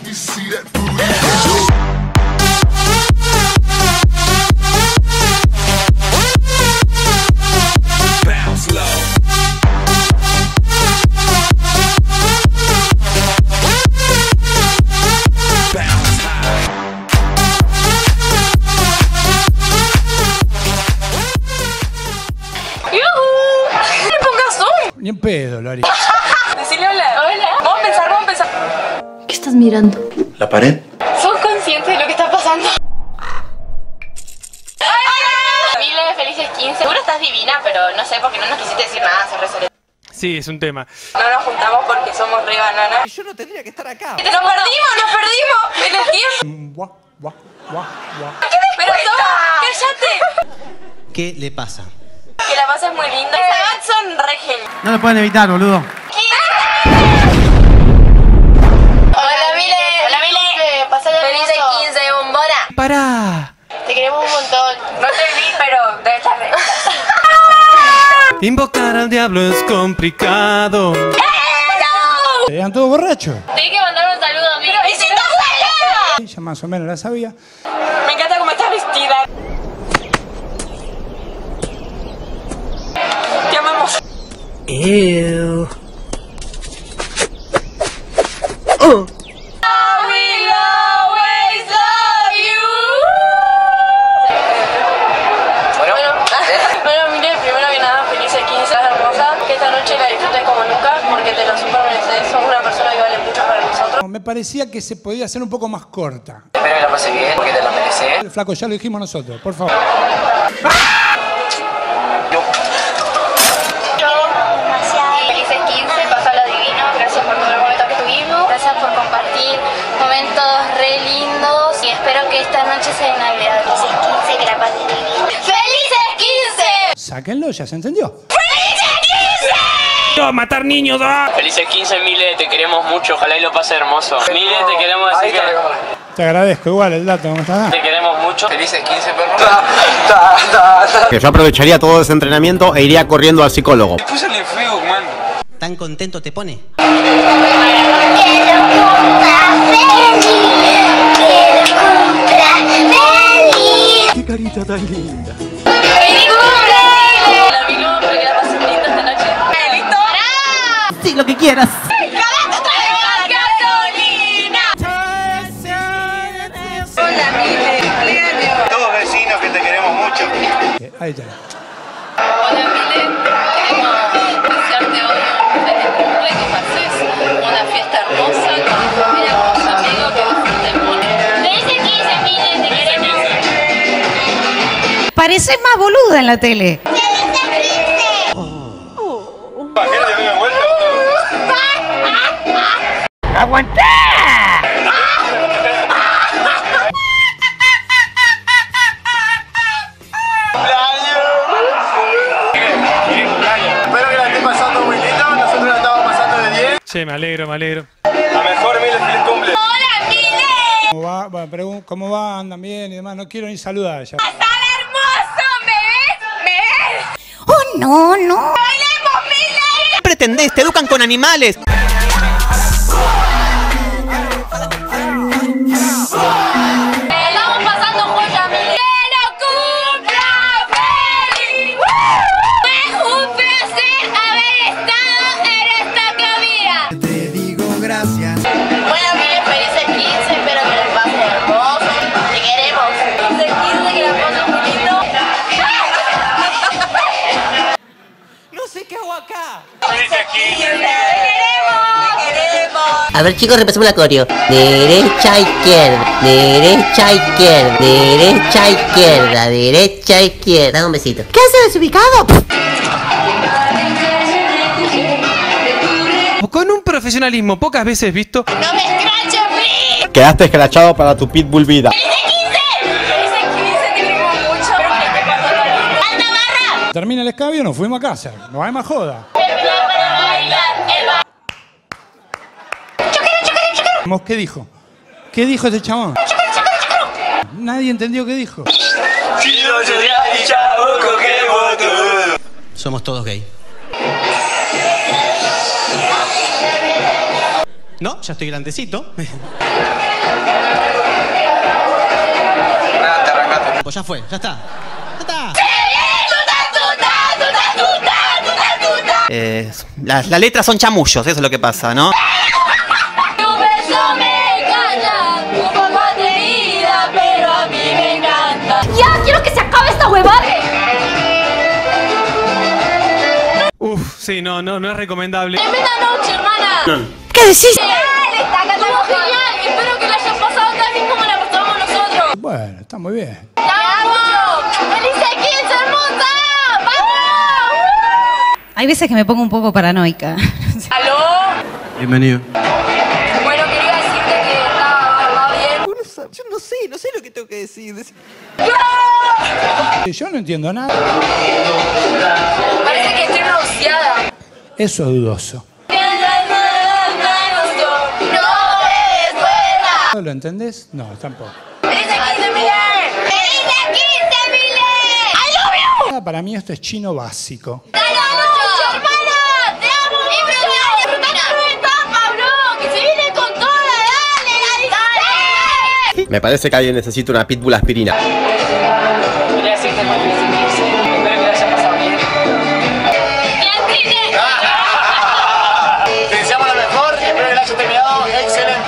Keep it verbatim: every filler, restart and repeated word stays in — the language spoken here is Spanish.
Ni en pedo, Lori. Decirle hola. Hola. Vamos a pensar, vamos a pensar. ¿Qué estás mirando? La pared. ¿Sos consciente de lo que está pasando? Mile, felices quince. Seguro estás divina, pero no sé, porque no nos quisiste decir nada, se resolvió. Sí, es un tema. No nos juntamos porque somos re banana. Yo no tendría que estar acá. ¡Nos perdimos, nos perdimos! ¡En el tiempo! Guau, guau, guau, guau. ¿Qué pero toma, cállate! ¿Qué le pasa? Que la pases muy linda. Esa son re genial. No lo pueden evitar, boludo. Hola, Mile. Hola, Mile. Pasale feliz quince, bombona. ¡Pará! Te queremos un montón. No te vi, pero debe estar re. Invocar al diablo es complicado. Eran todos borrachos. Tenés que mandar un saludo a mí. ¡Pero hiciste abuela! Ella más o menos la sabía. Me encanta cómo estás vestida. Te amamos. Ew. Oh. I will always love you. Bueno, bueno, bueno, mire, primero que nada, felices quince, hermosa. Que esta noche la disfrutes como nunca, porque te lo super mereces. Sos una persona que vale mucho para nosotros. Me parecía que se podía hacer un poco más corta. Espero que la pase bien, porque te la mereces. El flaco, ya lo dijimos nosotros, por favor. Felices quince, pasala divino. Gracias por todos los momentos que tuvimos. Gracias por compartir momentos re lindos. Y espero que esta noche sea inolvidable. Felices quince, que la pases divino. ¡Felices quince! Sáquenlo, ya se entendió. ¡Felices quince! ¡Oh, matar niños! ¡Ah! Felices quince, Mile, te queremos mucho, ojalá y lo pase hermoso. Mile, te queremos decir que... Te agradezco igual el dato, ¿cómo estás? Te queremos mucho. Felices quince, perro. Que yo aprovecharía todo ese entrenamiento e iría corriendo al psicólogo. Puse en el Facebook, man. ¿Tan contento te pone? ¡Qué carita tan linda! ¡Feliz cumple! La Milo, para que la pases linda esta noche. ¿Listo? Sí, lo que quieras. Hola, Mile. Todos vecinos que te queremos mucho. Eh, Ahí está. Hola, Mile. Queremos desearte hoy un feliz cumple, que pases una fiesta hermosa con tu familia, con tus amigos, que disfrutemos. Felices quince, Mile, te queremos. Pareces más boluda en la tele. ¡Aguanté! Espero que la estés pasando muy lindo. Nosotros la estamos pasando de diez. Che, me alegro, me alegro. La mejor, Mile, feliz cumple. ¡Hola, Mile! ¿Cómo va? Bueno, pregun- ¿Cómo va? ¿Andan bien y demás? No quiero ni saludar ya. ¡Tan hermoso! ¿Me ves? ¿Me ves? Oh, no, no. ¡Bailemos, Mile! ¿Qué pretendés? Te educan con animales. Estamos pasando joya, Mile. ¡Que lo cumpla feliz! ¡Fue un placer haber estado en esta cabina! Te digo gracias. Bueno, Mile, felices quince, espero que les pase hermoso. Te queremos. Felices quince, que la pases muy lindo. No sé qué hago acá. Felices quince, ¡Te queremos! ¡Te queremos! A ver, chicos, repasemos la coreo. Derecha, izquierda, derecha, izquierda, derecha, izquierda, derecha, izquierda. Dame un besito. ¿Qué hace desubicado? Con un profesionalismo pocas veces visto. ¡No me escraches, please! Quedaste escrachado para tu pitbull vida. ¡Felices quince! ¡Felices quince! Te queremos mucho. Espero que te pases lo lindo. ¡Alta barra! Termina el escabio, nos fuimos a casa. No hay más joda. Termina para bailar el ba... ¡Chocaro, chocaro, chocaro! ¿Qué dijo? ¿Qué dijo ese chabón? Nadie entendió qué dijo. Si no llorás y chavo, cogemos todo. Somos todos gay. ¿No? Ya estoy grandecito. Pues ya fue, ya está. Ya está. Eh, las, las letras son chamullos, eso es lo que pasa, ¿no? Tu beso me calla, un poco atrevida, pero a mí me encanta. ¡Ya! ¡Quiero que se acabe esta huevada! Uf, sí, no, no, no es recomendable. ¡Tremenda noche, hermana! ¿Qué decís? ¡Genial! Está cantando genial. Espero que la hayan pasado tan bien como la pasamos nosotros. Bueno, está muy bien. ¡Te amo! ¡Feliz quince, hermosa! ¡Vamos! Hay veces que me pongo un poco paranoica. ¿Aló? Bienvenido. Bueno, quería decirte que está, va bien. Yo no sé, no sé lo que tengo que decir. Yo no entiendo nada. Parece que estoy rociada. Eso es dudoso. ¿No lo entendés? No, tampoco. ¡Feliz quince, Miller! ¡Feliz quince, Miller! ¡I love you! Ah, para mí esto es chino básico. ¡Dale mucho, hermana! ¡Te amo! ¡Y disfruta, Pablo! ¡Que se viene con toda! ¡Dale, dale! Me parece que alguien necesita una pitbull aspirina. Quería decirte muy feliz quince. Espero que la haya pasado bien. ¡Bien, Tine! Te deseamos lo mejor y espero que la hayas terminado excelente.